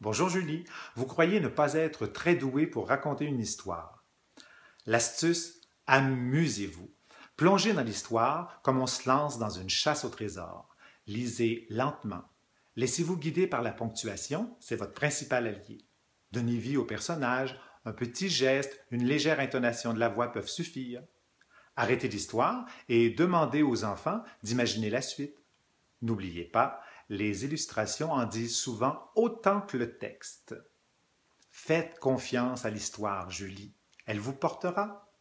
Bonjour Julie, vous croyez ne pas être très douée pour raconter une histoire. L'astuce, amusez-vous. Plongez dans l'histoire comme on se lance dans une chasse au trésor. Lisez lentement. Laissez-vous guider par la ponctuation, c'est votre principal allié. Donnez vie au personnage, un petit geste, une légère intonation de la voix peuvent suffire. Arrêtez l'histoire et demandez aux enfants d'imaginer la suite. N'oubliez pas, les illustrations en disent souvent autant que le texte. Faites confiance à l'histoire, Julie. Elle vous portera.